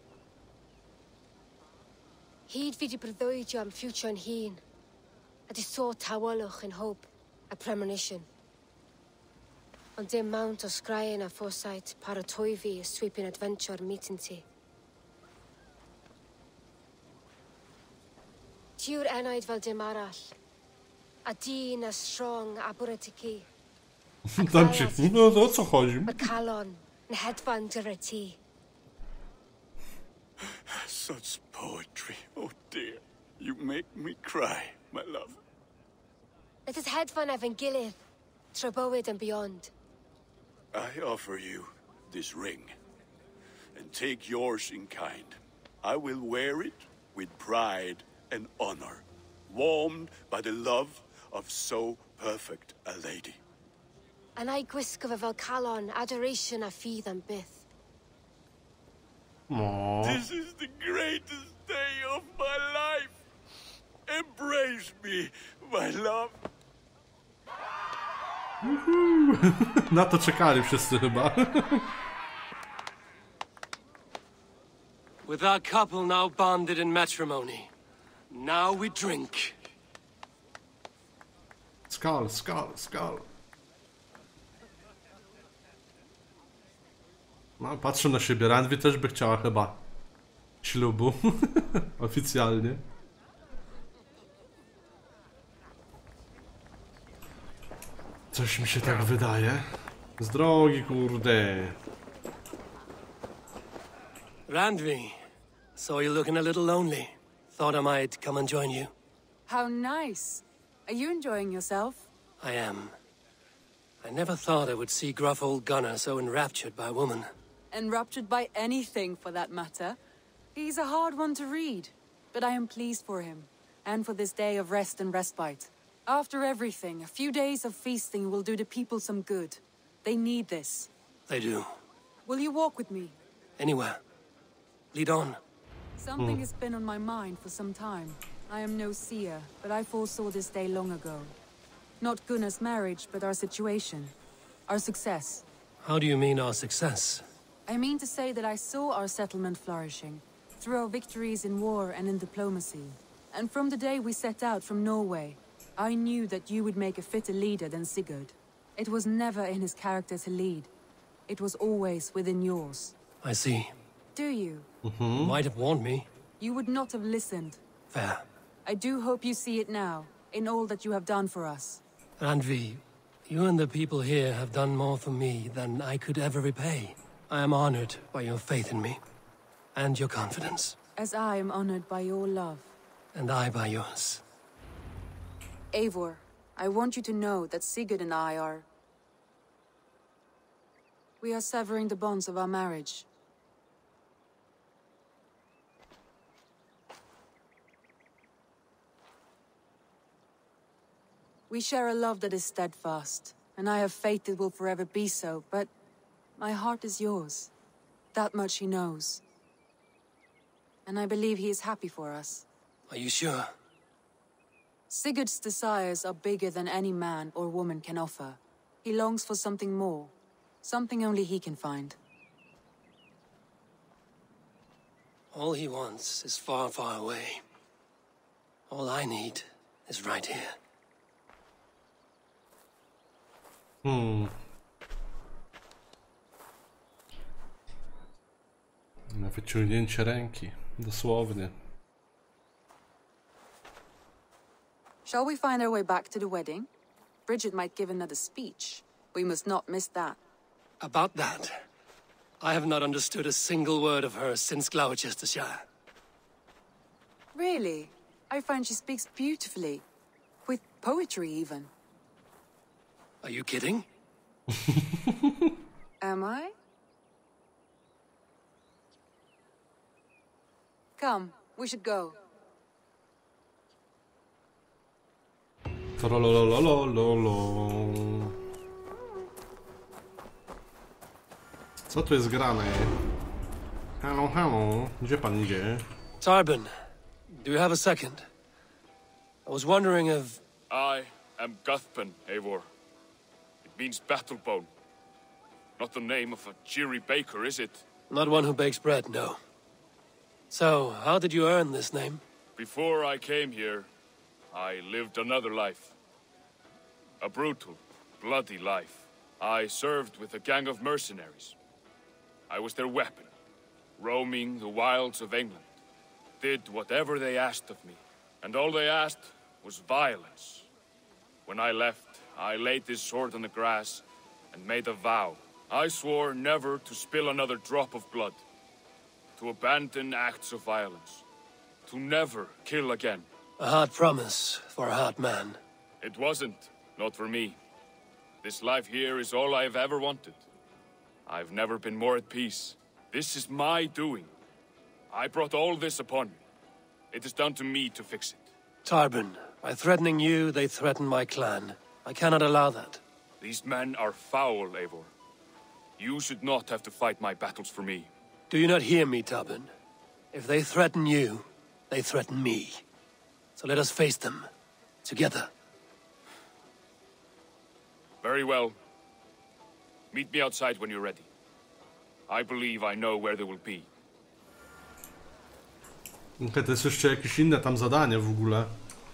Hyd fi 'di breuddwydio am future yn hun, a di so tawelwch yn hope a premonition. Ond dim mount o sgraen a foresight paratoi fi a sweeping adventure meeting ti. Tiw'r enaid fel dim arall, a dyn a strong a bwrdd i ci. Tam ci, no o co chodzi? Mae'r calon yn hedfan dyr ti. Such poetry, oh dear. You make me cry, my love. Let us hedfan efo'n gilydd, tro bywyd and beyond. I offer you this ring, and take yours in kind. I will wear it with pride and honor, warmed by the love of so perfect a lady. And I gwisgo fe fel calon, adoration a ffydd am byth. Aww. This is the greatest day of my life. Embrace me, my love. Na to czekali wszyscy chyba. With our couple now bonded in matrimony, now we drink. Skål, skål, skål. No, patrzę na siebie. Randvi też by chciała chyba ślubu. Oficjalnie. Coś mi się tak wydaje. Z drogi, kurde. Randvi, saw you looking a little lonely. Thought I might come and join you. How nice. Are you enjoying yourself? I am. I never thought I would see gruff old Gunnar so enraptured by a woman. Enraptured by anything, for that matter. He's a hard one to read, but I am pleased for him, and for this day of rest and respite. After everything, a few days of feasting will do the people some good. They need this. They do. Will you walk with me? Anywhere. Lead on. Something has been on my mind for some time. I am no seer, but I foresaw this day long ago. Not Gunnar's marriage, but our situation. Our success. How do you mean our success? I mean to say that I saw our settlement flourishing, through our victories in war and in diplomacy. And from the day we set out from Norway, I knew that you would make a fitter leader than Sigurd. It was never in his character to lead. It was always within yours. I see. Do you? Mm-hmm. You might have warned me. You would not have listened. Fair. I do hope you see it now, in all that you have done for us. Randvi, you and the people here have done more for me than I could ever repay. I am honored by your faith in me, and your confidence. As I am honored by your love. And I by yours. Eivor, I want you to know that Sigurd and I are... We are severing the bonds of our marriage. We share a love that is steadfast, and I have faith it will forever be so, but my heart is yours. That much he knows. And I believe he is happy for us. Are you sure? Sigurd's desires are bigger than any man or woman can offer. He longs for something more, something only he can find. All he wants is far, far away. All I need is right here. Hmm. Na wyciągnięcie ręki, dosłownie. Shall we find our way back to the wedding? Bridget might give another speech. We must not miss that. About that, I have not understood a single word of hers since Gloucestershire. Really? I find she speaks beautifully. With poetry, even. Are you kidding? Am I? Come, we should go. Trololololololo. Co tu jest grane? Halo, halo. Gdzie pan idzie? Tarbin, do you have a second? I was wondering if... I am Guthpen, Eivor. It means battlebone. Not the name of a cheery baker, is it? Not one who bakes bread, no. So, how did you earn this name? Before I came here, I lived another life. A brutal, bloody life. I served with a gang of mercenaries. I was their weapon, roaming the wilds of England. Did whatever they asked of me, and all they asked was violence. When I left, I laid this sword on the grass and made a vow. I swore never to spill another drop of blood, to abandon acts of violence, to never kill again. A hard promise for a hard man. It wasn't, not for me. This life here is all I've ever wanted. I've never been more at peace. This is my doing. I brought all this upon me. It is down to me to fix it. Tarbin, by threatening you, they threaten my clan. I cannot allow that. These men are foul, Eivor. You should not have to fight my battles for me. Do you not hear me, Tarbin? If they threaten you, they threaten me. So let us face them, together. Very well. Meet me outside when you're ready. I believe I know where they will be. Okay, to jest jeszcze jakieś inne tam zadanie w ogóle.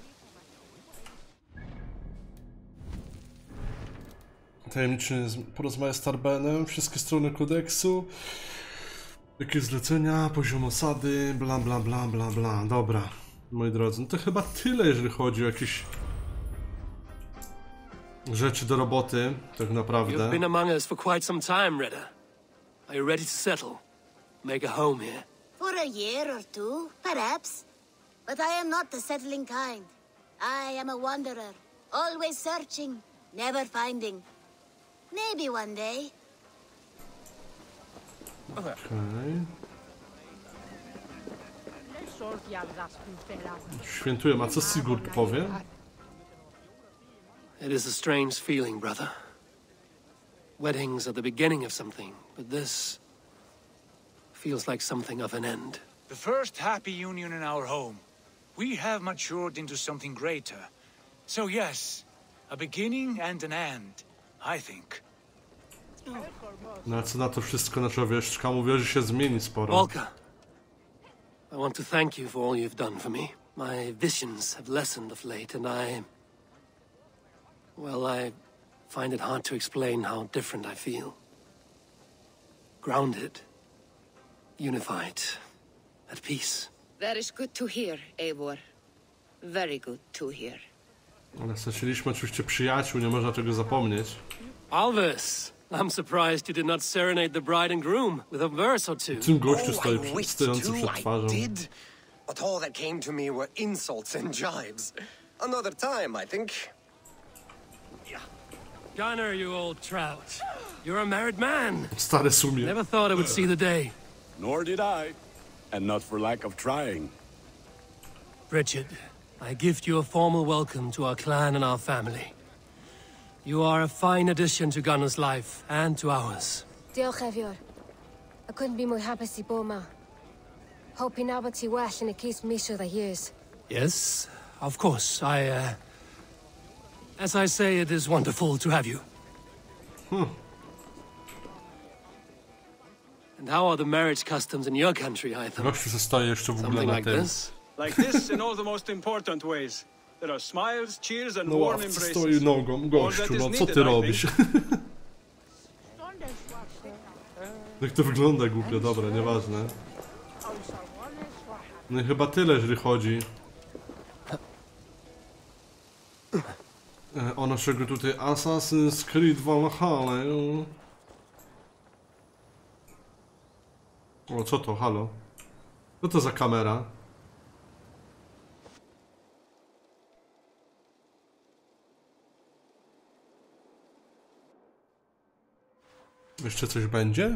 Tajemniczy porozmawiać z Tarbenem, wszystkie strony kodeksu. Jakie zlecenia, poziom osady, bla bla bla bla bla. Dobra, moi drodzy, no to chyba tyle, jeżeli chodzi o jakieś rzeczy do roboty, tak naprawdę. You've been among us for quite some time, Reda. Are you ready to settle? Make a home here? For a year or two, perhaps. But I am not the settling kind. I am a wanderer, always searching, never finding. Maybe one day. Okay. Świętuję, a co Sigurd powie? It is a strange feeling, brother. Weddings are the beginning of something, but this feels like something of an end. The first happy union in our home. We have matured into something greater. So yes, a beginning and an end, I think. No a co na to wszystko nasza wieszczka mówiła, że się zmieni sporo. Volka, I want to thank you for all you've done for me. My visions have lessened of late, and I... Well, I find it hard to explain how different I feel. Grounded, unified, at peace. That is good to hear, Eivor. Very good to hear. Ale straciliśmy oczywiście przyjaciół, nie można tego zapomnieć. Alvis, I'm surprised you did not serenade the bride and groom with a verse or two. Tym gościu stoi stojący przed twarzą. Did, but all that came to me were insults and jibes. Another time, I think. Gunnar, you old trout. You're a married man. Stary sumie. Never thought I would see the day. Nor did I. And not for lack of trying. Bridget, I gift you a formal welcome to our clan and our family. You are a fine addition to Gunnar's life and to ours. Diolch, Eivor. I couldn't be more happy to Boma. Hoping now but well in a case Misha the years. Yes, of course. I, uh... As I say, it is wonderful to have you. Hmm. And how are the marriage customs in your country, Hytham? Gościu zostaje jeszcze w ogóle na tym. Like this in all the most important ways. There are smiles, cheers and No warm ławce embraces. stoi nogą, gościu, no co ty robisz? Jak to wygląda głupio, dobra, nieważne. No i chyba tyle, jeżeli chodzi o naszego tutaj Assassin's Creed Valhalla. O, co to? Halo? Co to za kamera? Jeszcze coś będzie?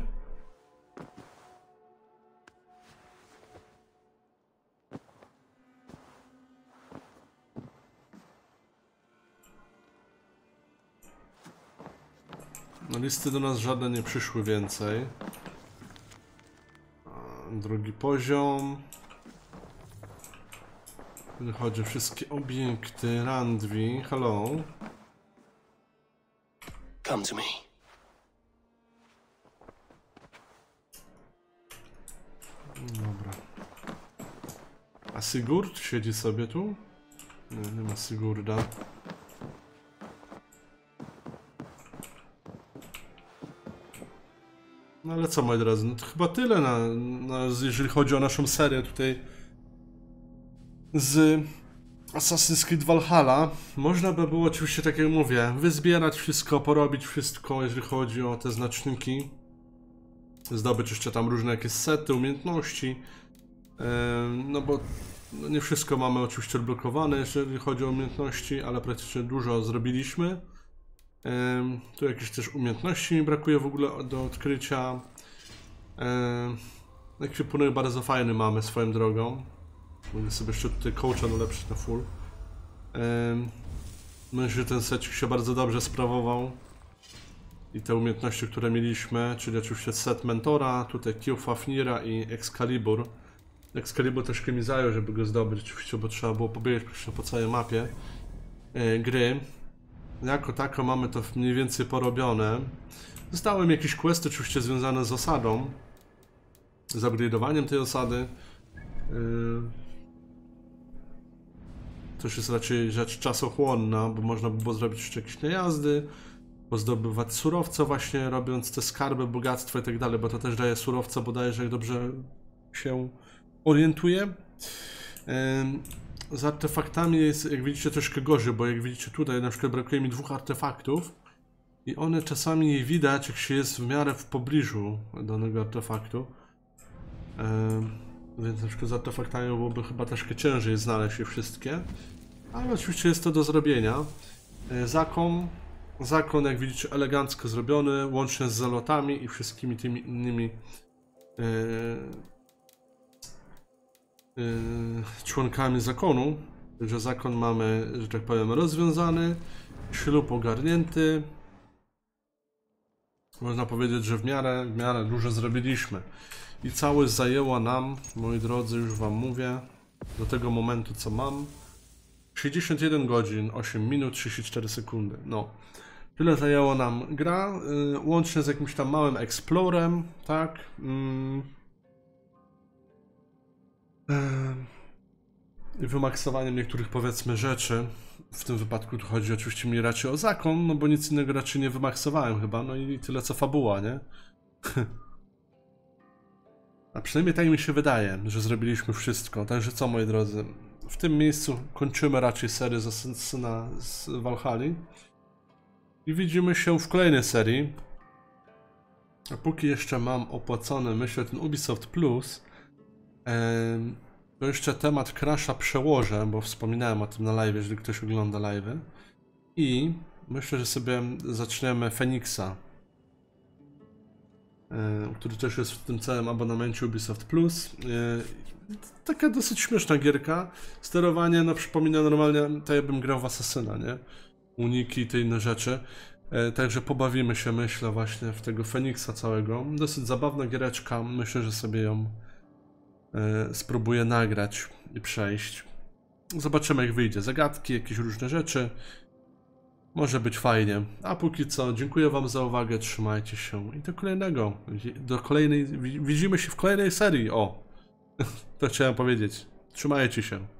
No listy do nas żadne nie przyszły więcej. Drugi poziom. Wychodzi wszystkie obiekty, Randvi, hello. Come to me. Dobra. A Sigurd siedzi sobie tu? Nie, nie ma Sigurda. No ale co, moi drodzy, no to chyba tyle, na, na, jeżeli chodzi o naszą serię tutaj z Assassin's Creed Valhalla. Można by było oczywiście, tak jak mówię, wyzbierać wszystko, porobić wszystko, jeżeli chodzi o te znaczniki. Zdobyć jeszcze tam różne jakieś sety, umiejętności. Yy, no bo no nie wszystko mamy oczywiście odblokowane, jeżeli chodzi o umiejętności, ale praktycznie dużo zrobiliśmy. Yy, tu jakieś też umiejętności mi brakuje w ogóle do odkrycia. Yy, ekwipunek bardzo fajny mamy swoją drogą. Mogę sobie jeszcze tutaj coacha ulepszyć na full. Yy, myślę, że ten secik się bardzo dobrze sprawował. I te umiejętności, które mieliśmy, czyli oczywiście set mentora, tutaj Kill Fafnira i Excalibur. Excalibur troszkę mi zajął, żeby go zdobyć, oczywiście, bo trzeba było pobiegać po całej mapie yy, gry. Jako tako mamy to mniej więcej porobione. Zostały mi jakieś questy oczywiście związane z osadą, z upgrade'owaniem tej osady. Yy... To już jest raczej rzecz czasochłonna, bo można by było zrobić jeszcze jakieś najazdy, pozdobywać surowce właśnie, robiąc te skarby, bogactwo i tak dalej, bo to też daje surowce, bodajże, jak dobrze się orientuję. Yy... Z artefaktami jest, jak widzicie, troszkę gorzej, bo jak widzicie tutaj, na przykład brakuje mi dwóch artefaktów i one czasami nie widać, jak się jest w miarę w pobliżu danego artefaktu. Yy, więc na przykład z artefaktami byłoby chyba troszkę ciężej znaleźć je wszystkie, ale oczywiście jest to do zrobienia. Yy, zakon, zakon, jak widzicie, elegancko zrobiony, łącznie z zalotami i wszystkimi tymi innymi yy, Yy, członkami zakonu. Także zakon mamy, że tak powiem, rozwiązany, ślub ogarnięty. Można powiedzieć, że w miarę, w miarę dużo zrobiliśmy. I całość zajęła nam, moi drodzy, już wam mówię, do tego momentu co mam, sześćdziesiąt jeden godzin, osiem minut, trzydzieści cztery sekundy. No, tyle zajęło nam gra, yy, łącznie z jakimś tam małym explorem, tak? Yy. I wymaksowaniem niektórych, powiedzmy, rzeczy. W tym wypadku tu chodzi oczywiście mi raczej o zakon, no bo nic innego raczej nie wymaksowałem chyba, no i tyle co fabuła, nie? A przynajmniej tak mi się wydaje, że zrobiliśmy wszystko. Także co, moi drodzy, w tym miejscu kończymy raczej serię z Assassina z Valhalli i widzimy się w kolejnej serii. A póki jeszcze mam opłacony, myślę, ten Ubisoft Plus, to jeszcze temat Crasha przełożę, bo wspominałem o tym na live, jeżeli ktoś ogląda live'y. I myślę, że sobie zaczniemy Feniksa, który też jest w tym całym abonamencie Ubisoft Plus. Taka dosyć śmieszna gierka. Sterowanie, no przypomina normalnie, tak jakbym grał w Assassina, nie? Uniki i te inne rzeczy. Także pobawimy się, myślę, właśnie w tego Feniksa całego. Dosyć zabawna giereczka, myślę, że sobie ją spróbuję nagrać i przejść. Zobaczymy, jak wyjdzie. Zagadki, jakieś różne rzeczy. Może być fajnie. A póki co, dziękuję wam za uwagę, trzymajcie się i do kolejnego. Do kolejnej, widzimy się w kolejnej serii. O, to chciałem powiedzieć. Trzymajcie się.